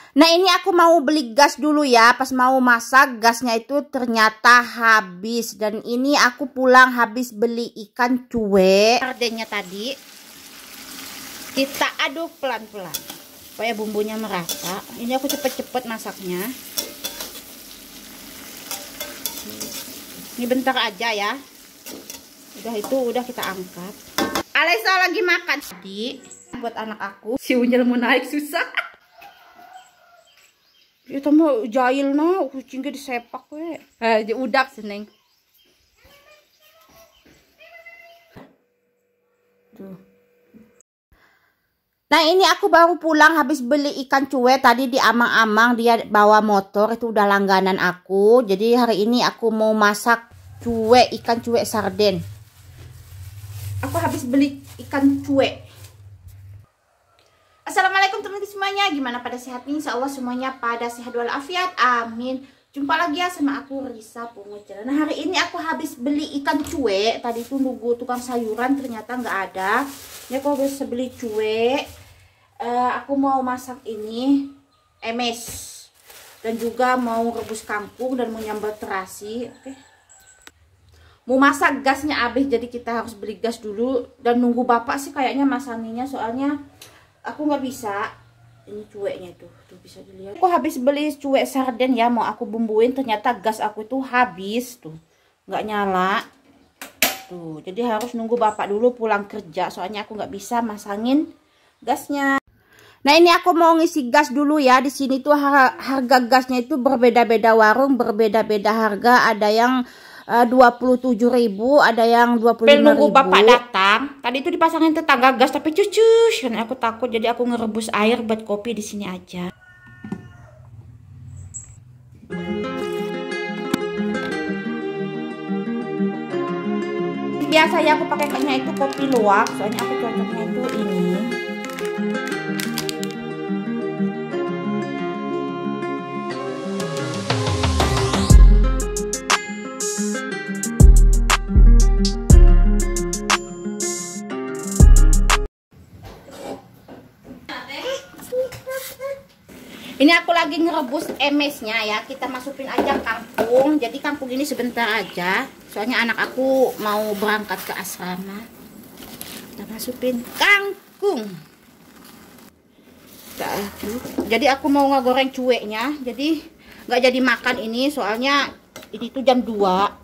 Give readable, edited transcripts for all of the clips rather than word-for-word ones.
Nah ini aku mau beli gas dulu ya. Pas mau masak gasnya itu ternyata habis. Dan ini aku pulang habis beli ikan cuek. Sardennya tadi kita aduk pelan-pelan supaya bumbunya merata. Ini aku cepet-cepet masaknya. Ini bentar aja ya. Udah itu udah kita angkat. Alesa lagi makan tadi buat anak aku. Si Unyil mau naik susah. Itu mau jahil no, kucing ke disepak we. Udak seneng. Tuh. Nah ini aku baru pulang habis beli ikan cuek tadi di Amang-Amang, dia bawa motor, itu udah langganan aku. Jadi hari ini aku mau masak cuek, ikan cuek sarden. Aku habis beli ikan cuek. Assalamualaikum teman-teman semuanya, gimana pada sehatnya? Insya Allah semuanya pada sehat walafiat, amin. Jumpa lagi ya sama aku Risa Pungocel. Nah hari ini aku habis beli ikan cuek. Tadi tuh nunggu tukang sayuran ternyata nggak ada. Ini aku habis beli cuek. Aku mau masak ini emes dan juga mau rebus kangkung dan mau nyambal terasi. Oke. Mau masak gasnya habis, jadi kita harus beli gas dulu dan nunggu bapak sih kayaknya masaninya, soalnya aku nggak bisa. Ini cueknya tuh bisa dilihat. Aku habis beli cuek sarden ya, mau aku bumbuin, ternyata gas aku itu habis tuh, nggak nyala tuh. Jadi harus nunggu bapak dulu pulang kerja, soalnya aku nggak bisa masangin gasnya. Nah ini aku mau ngisi gas dulu ya. Di sini tuh harga gasnya itu berbeda-beda warung, berbeda-beda harga. Ada yang 27.000, ada yang 25.000. Nunggu bapak datang. Tadi itu dipasangin tetangga gas tapi cucus. Karena aku takut, jadi aku ngerebus air buat kopi di sini aja. Biasanya aku pakainya itu kopi luwak, soalnya aku cocoknya itu ini. Ini aku lagi ngerebus emesnya ya. Kita masukin aja kangkung. Jadi kangkung ini sebentar aja, soalnya anak aku mau berangkat ke asrama. Kita masukin kangkung. Jadi aku mau ngegoreng cueknya. Jadi nggak jadi makan ini, soalnya ini tuh jam 2.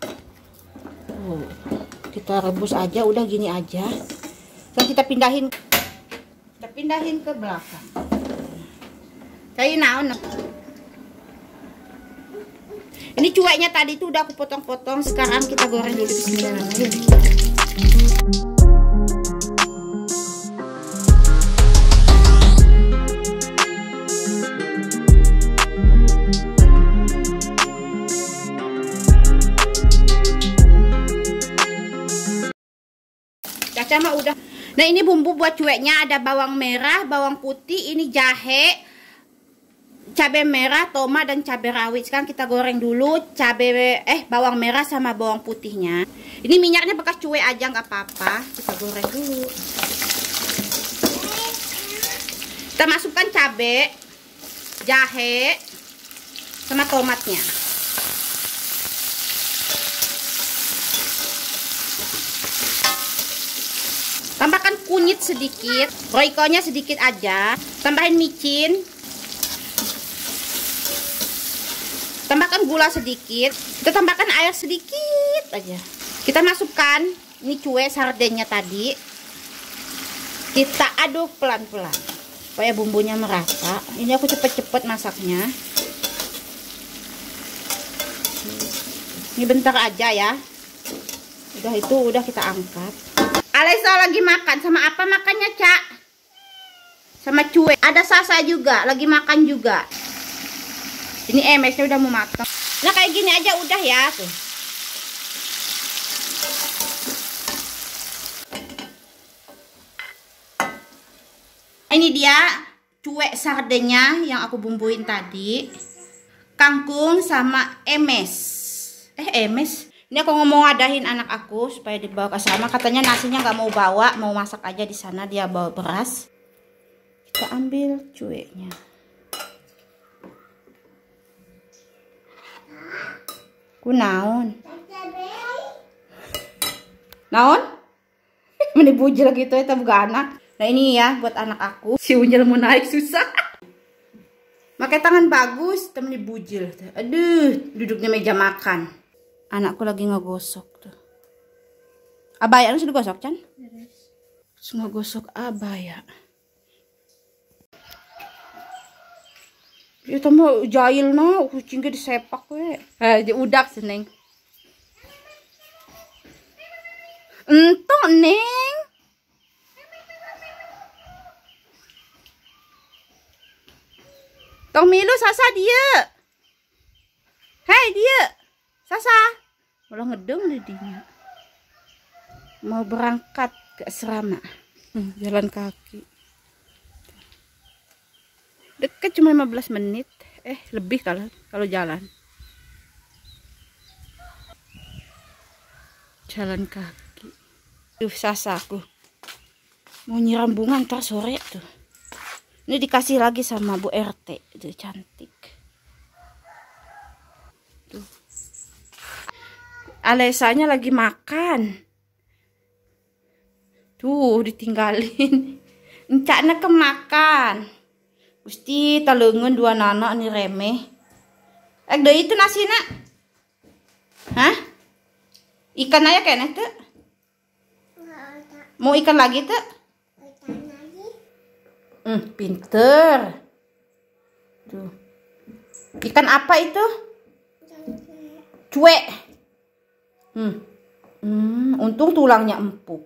Kita rebus aja, udah gini aja. Dan kita pindahin ke belakang. Kayak naon. Ini cueknya tadi tuh udah aku potong-potong. Sekarang kita goreng dulu. Bismillahirrahmanirrahim. Caca mah udah. Nah ini bumbu buat cueknya, ada bawang merah, bawang putih, ini jahe, cabai merah, tomat, dan cabai rawit. Sekarang kita goreng dulu bawang merah sama bawang putihnya. Ini minyaknya bekas cuek aja nggak apa-apa. Kita goreng dulu. Kita masukkan cabai, jahe, sama tomatnya. Tambahkan kunyit sedikit, roikonya sedikit aja. Tambahin micin. Tambahkan gula sedikit. Kita tambahkan air sedikit aja. Kita masukkan ini cuek sardennya tadi. Kita aduk pelan-pelan supaya bumbunya merata. Ini aku cepet-cepet masaknya. Ini bentar aja ya. Udah itu udah kita angkat. Alesa lagi makan. Sama apa makannya, Cak? Sama cuek. Ada Sasa juga lagi makan juga. Ini emesnya udah mau matang. Nah kayak gini aja udah ya tuh. Ini dia cuek sardennya yang aku bumbuin tadi. Kangkung sama emes. Emes. Ini aku ngomong ngadahin anak aku supaya dibawa ke sana. Katanya nasinya nggak mau bawa, mau masak aja di sana. Dia bawa beras. Kita ambil cueknya. Kunaon? Naon? Menibujil gitu ya bukan anak. Nah ini ya buat anak aku. Si Unyil mau naik susah. Pakai tangan bagus, temen dibujil. Aduh, duduknya meja makan. Anakku lagi ngegosok tuh. Abaya lu sudah gosok, Chan? Terus ngegosok abaya. Ya temu jahil na, kucingnya disepak we. Udak seneng. Entok neng. Tong milu Sasa dia. Hai dia. Sasa. Malah ngedeng didinya. Mau berangkat ke asrama. Jalan kaki. Deket cuma 15 menit. Lebih kalau jalan. Jalan kaki. Tuh Sasaku. Mau nyiram bunga ntar sore tuh. Ini dikasih lagi sama Bu RT. Itu cantik. Tuh. Alesanya lagi makan. Tuh ditinggalin. Encaknya kemakan. Gusti talengan dua anak nih remeh. Deh itu nasi nak. Hah? Ikan aja kayaknya tuh. Mau ikan lagi tuh? Pinter. Tuh. Ikan apa itu? Cuek. Untung tulangnya empuk.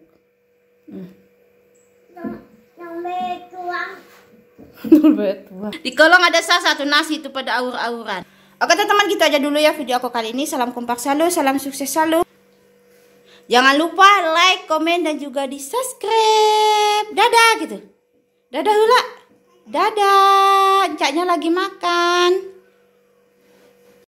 Di kolong ada satu nasi itu pada aur-auran. Oke teman-teman, gitu aja dulu ya video aku kali ini. Salam kompak selalu, salam sukses selalu. Jangan lupa like, komen, dan juga di subscribe. Dadah gitu. Dadah hula. Dadah. Encaknya lagi makan.